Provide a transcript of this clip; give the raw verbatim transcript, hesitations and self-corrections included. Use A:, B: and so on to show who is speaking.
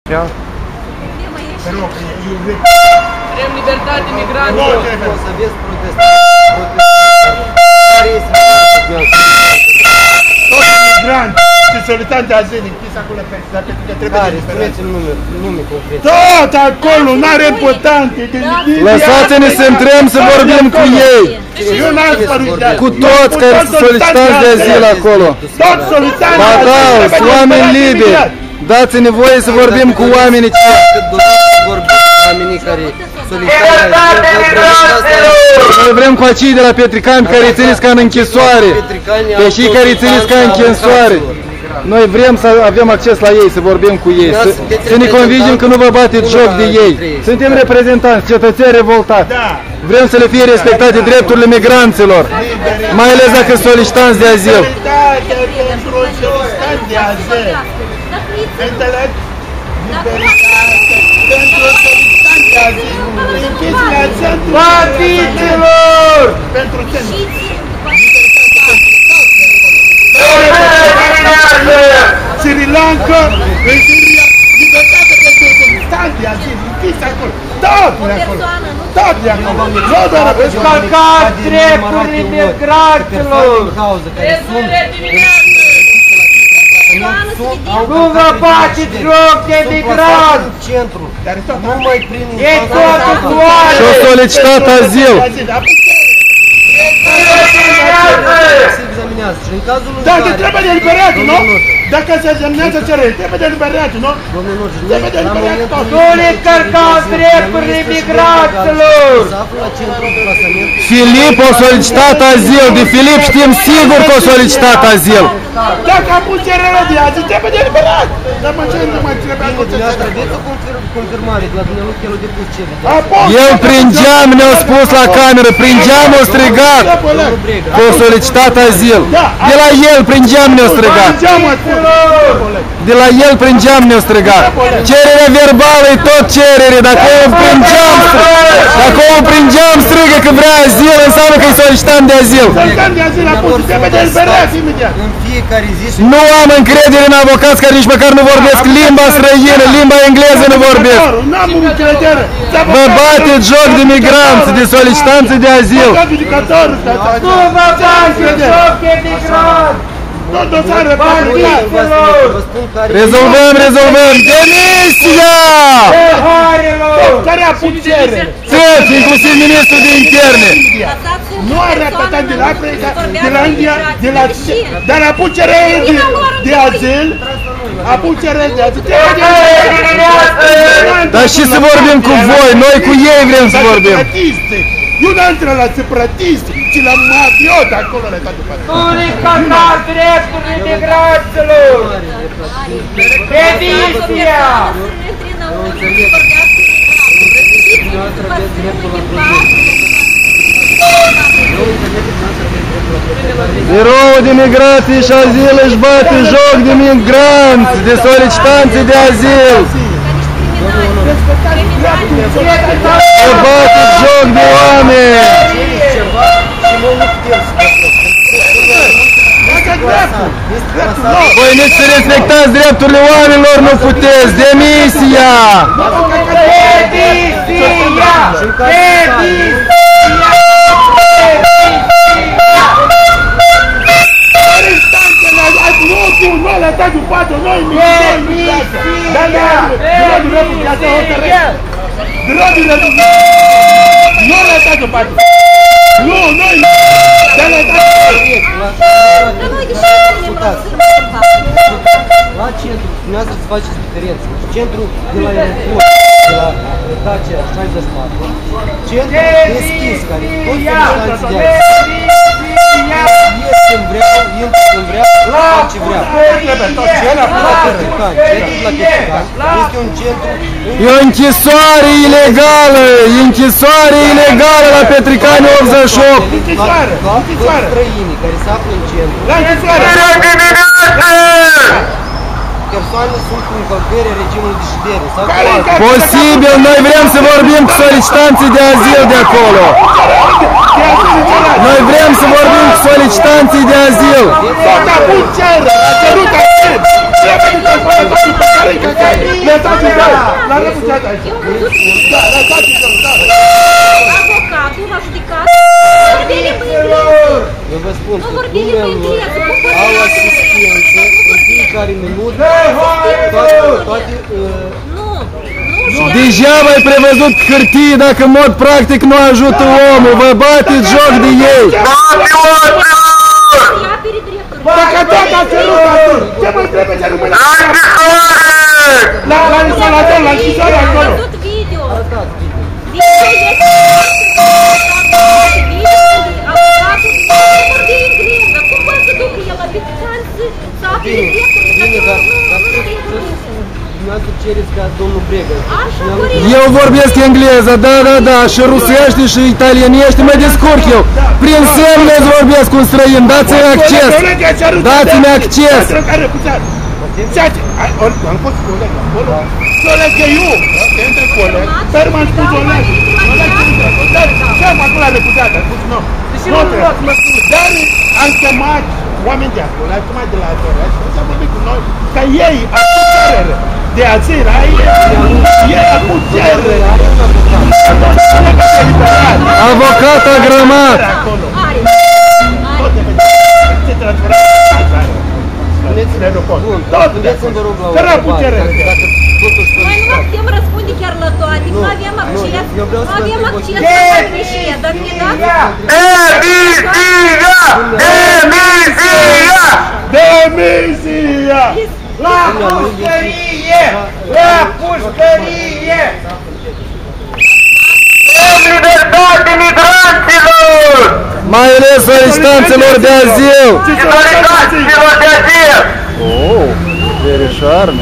A: Vrem libertate migranților.
B: Nu trebuie să vezi protestare. Care este
C: toți migranți și solicitanți de azil închis acolo pe la Petrica trebuie de
B: spuneți-mi nume, nume concret.
C: Tot acolo, n-are importante.
D: Lăsați-ne să intrăm să vorbim cu ei.
C: Eu n-am spărut de
D: Cu toți care sunt solicitanți de azil acolo.
C: Toți solicitanți
D: Ba da, sunt oameni liberi. Dați-ne voie să vorbim cu oamenii ce...
B: Oamenii care solicitanți.
D: Noi vrem cu acei de la Petricani care îi țineți ca în închisoare. Pe cei care îi țineți ca în închisoare. Noi vrem să avem acces la ei, să vorbim cu ei, să, să ne convingem că nu vă bateți joc de ei. Suntem reprezentanți, cetățeni revoltați. Vrem să le fie respectate drepturile migranților, mai ales dacă sunt solicitanți de azil.
C: Partidelor! Pentru ce? Sri Lanka, în Siria, libertate pentru solicitanți de azil, închis acolo, tot de acolo, tot de acolo, nu doar pentru
A: Încălcați drepturile migranților! Nu vă faceți joc de migranți!
B: Nu mai prin
A: E totul soare!
D: Și-au solicitat azil.
C: Dacă trebuie de eliberat, nu? Dacă se examinează cerere, trebuie de eliberat, nu? Trebuie de eliberat tot.
A: Nu le încărcați drepturile migranților!
D: Filip a solicitat azil, de Filip știm sigur că a solicitat azil.
C: Dacă a pus cerere de azil, trebuie de eliberat. Dar mă ce nu mai trebuie să
B: Aveți o confirmare de la dumneavoastră că el a depus cerere.
D: El prin geam ne-a spus la cameră, prin geam a strigat că a solicitat azil. De la el prin geam ne-a strigat. De la el prin geam ne-a strigat. Cererea verbală e tot cerere, dacă omul prin geam strigă, dacă omul prin geam strigă că vrea azil, înseamnă că e solicitant de azil.
C: Solicitant de azil a pus, trebuie de eliberat imediat.
B: În fiecare zi...
D: Nu am încredere în avocați care nici măcar nu vorbesc limba străină, limba engleză nu vorbesc.
C: N-am încredere.
D: Vă bate joc de migranți, de solicitanți de azil.
A: Nu vă faceți joc de migranți!
C: Tot dosarul
D: Rezolvăm, rezolvăm! Demisia!
C: Care a pus cerere?
D: Toți, inclusiv ministrul de interne.
C: Nu a repetat de la Africa, de la India, de la... Dar a pus cerere de azil. A pus cerere de azil.
D: Dar și să vorbim cu voi, noi cu ei vrem să vorbim.
C: Eu n-am intrat la separatist, ci la mafiot acolo le dat după.
A: Nu le încălcați drepturile migranților! Demisia!
D: Biroul de migrație și azil își bate joc de migranți, de solicitanți de azil. Își bate joc de oameni. Voi nici să respectați drepturile oamenilor nu puteți. Demisia!
A: Demisia! Demisia!
C: Nu a lăsat în patru, noi migrați! Dar nu le refugiați o hotărâre! Drogile nu a lăsat în patru! Nu, noi! Dar lăsat!
B: La centru, dumneavoastră să faceți diferență. Centru de la aeroport, de la Dacia șaizeci și patru. Centru deschis, care toți solicitanți de azil. Ies când vreau, intru când vreau, fac ce vreau. Este un centru...
D: E o închisoare ilegală, e închisoare ilegală la Petricani optzeci și opt.
C: Închisoare, închisoare!
B: Străinii care se află în centru.
C: La închisoare!
B: Persoane sunt cu încălcări regimului de ședere.
D: Posibil, noi vrem să vorbim cu solicitanții de azil de acolo. Noi vrem să vorbim cu solicitanții de azil.
C: Tot a pus cerere, a cerut azil. Trebuie să-i facă totul pe care-i căcăi. Lăsați-i judecat aici.
E: Eu am văzut
C: Da, lăsați-l, da.
E: avocatul la judecat. Vorbi limba engleză.
B: Eu vă spun
E: Nu
B: că
E: vorbi limba
B: dumnealor
E: engleză. Cum poți
B: au
E: să
B: asistență în fiecare minut, toate, toate uh,
E: Nu, nu și ea.
D: Degeaba ai prevăzut hârtie dacă în mod practic nu ajută omul. Vă bateți joc de ei.
E: Ea apere drepturi.
C: Dacă tot a cerut atunci, ce mai trebuie să rămână? La, la instalator, la închisoare
E: Am
C: acolo.
E: văzut video.
B: arătați video.
E: Video este video unde avocatul nu vorbi engleză. Cum poate să ducă el la Bitecan să apere drepturile
B: Bine,
E: dacă
B: dar,
E: nu
B: dar
E: nu
B: tot,
E: știe
B: tot
E: engleză?
B: dumneavoastră cereți ca domnul Brega.
E: Așa,
B: Și
E: corect.
D: Eu vorbesc engleză, da, da, da, și rusește și italienește, mă descurc eu. Prin semne îți vorbesc cu un străin, dați-mi acces. Dați-mi acces.
C: Ceea ce... Am fost coleg acolo. Coleg că eu, că între coleg, dar m-am spus coleg. Coleg că între coleg. Dar șeful acolo a refuzat, a spus nu. Nu trebuie. Dar am chemat oameni de acolo, am chemat de la Atorea și s-a vorbit cu noi, că ei au cu cerere de azil, ei au cu cerere.
D: Avocat agramat.
E: Are.
C: Tot de vedere. Se transformă în cazare. Spuneți-ne aeroport.
B: Bun,
C: Tot de
B: spuneți-mi vă rog la o
C: Care
B: întrebare,
C: putere?
B: dacă, dacă totuși
E: Noi nu
B: solicitat.
E: putem răspunde chiar la toate, nu
B: Nu,
E: avem
B: nu,
E: acces,
B: eu vreau
E: nu
B: să vă
E: avem
B: întreb o
E: acces
B: chestie.
E: la greșie, dar ne dați...
C: Demisia!
A: La pușcărie! La pușcărie!
F: Libertate migranților!
D: Mai ales solicitanților de azil.
F: Solicitanților de azil!
D: Oh, verișoară.